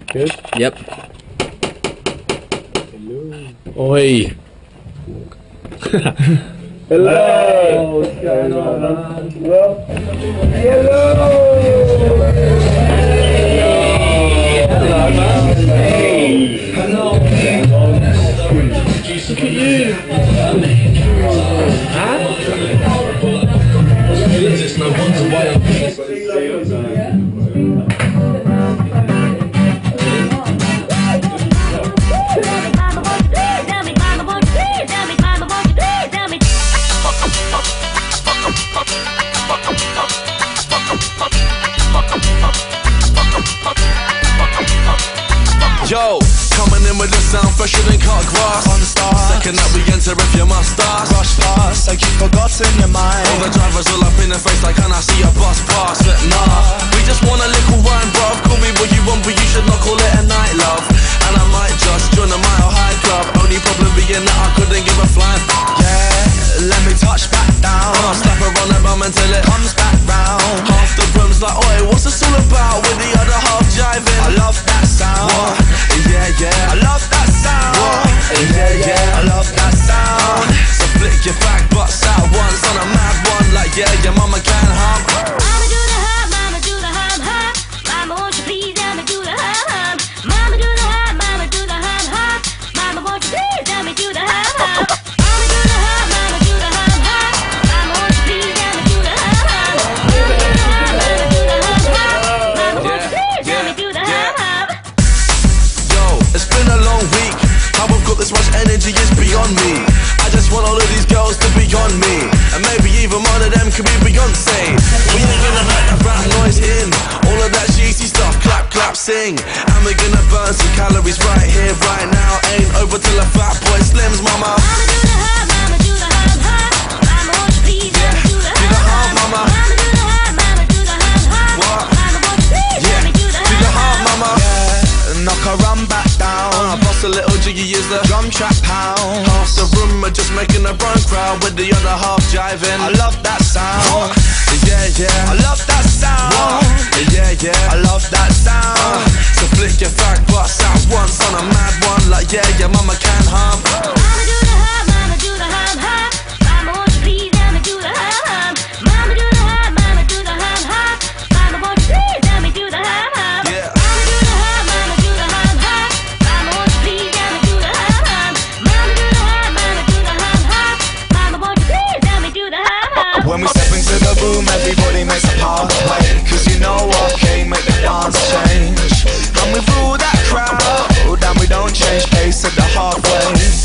Good? Yep. Hello. Oi. Hello. What's going on, man? Hello. Hello, man. Hey. Hello. Look at you. Huh? Yo, coming in with the sound fresher than cut grass. On the start, second that we enter if you must start. Rush past, like you forgotten your mind. All the drivers all up in the face like, can I see a bus pass? But nah, we just want a little wine, bruv. Call me what you want, but you should not call it a night, love. And I might just join a Mile High Club. Only problem being that I couldn't give a flying. Yeah, let me touch back down. Slap her on the bum until it comes back round. Half the room's like, oi, what's this all about? With the other half jiving. I love that sound. What? Yeah, yeah, I love that sound. What? Yeah, yeah, I love that sound. So flick your back butts out once on a mad one. Like, yeah, your mama can hum. Mama do the hum, mama do the hum, hum. Mama, won't you please let me do the hum, hum. Mama do the hum, mama do the hum, hum. Mama, won't you please let me do the hum, hum. Mama do the hum, mama do the hum, hum. Mama, won't you please let me do the hum, hum. Mama do the hum, mama do the hum, hum. Mama, won't you please let me do the hum, hum. Yo, it's been a long week. How I've got this much energy is beyond me. I just want all of these girls to be on me. And maybe even one of them could be Beyonce. We ain't gonna let that rap noise in. All of that cheesy stuff, clap, clap, sing. And we're gonna burn some calories right here, right now. Ain't over till a fat boy slims, mama. Mama do the hum, mama do the hum, hum. Mama, won't you please let me do the hum, hum. mama. Mama do the hum, mama do the hum, hum. What? Mama, won't you please let me do the hum, hum. mama. Yeah, knock her run back down. Bust a little jiggy is the drum trap pound. Half the room are just making a run crowd with the other half jiving. I love that sound. Yeah, yeah, I love that sound. Yeah, yeah, I love that sound. So flick your fat butts out once on a mad one. Like, yeah, your mama can hum. Mama do the hum, mama do the hum, hum. Mama, won't you please let me do the hum, hum. Mama do the hum, mama do the hum, hum. Mama, won't you please let me do the hum, hum. Yeah. Mama do the hum, mama do the hum, hum. Mama, won't you please let me do the hum, hum. Mama do the hum, mama do the hum, hum. Mama, won't you please let me do the hum, hum. When we step into the room, everybody makes a pathway. Cause you know what, came make the dance change. And we rule that crowd, and we don't change pace at the halfway.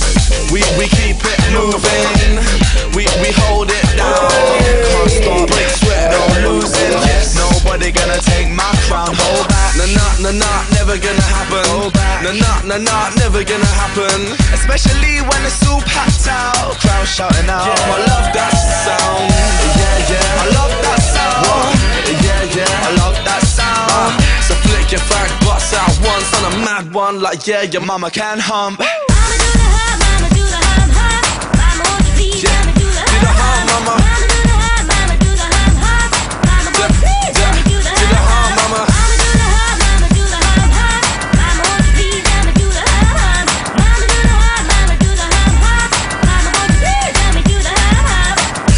We keep it moving, we hold it down. Can't stop, break sweat, don't lose it. Nobody gonna take my crown, hold back. Nah, never gonna happen. Hold back. Nah, never gonna happen. Especially when it's all packed out, crowd shouting out. Yeah, I love that sound. Yeah, yeah, I love that sound. yeah, yeah, I love that sound. So flick your fat butts out once on a mad one. Like, yeah, your mama can hump. Mama do the hum, mama do the hum, hum. Mama, won't you please let me do the hum, hum. mama. Mama do the hum, mama do the hum, hum. Mama, won't you please let me do the hum, hum. mama. Mama do the hum, mama do the hum, hum. Mama, won't you please let me do the hum, hum. Mama do the hum, mama do the hum, hum. Mama, won't you please let me do the hum, hum.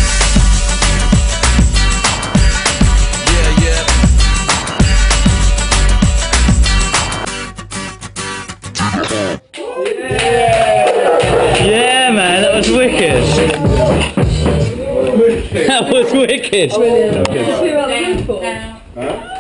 Yeah, yeah. Yeah, man, that was wicked. That was wicked. Who are the people?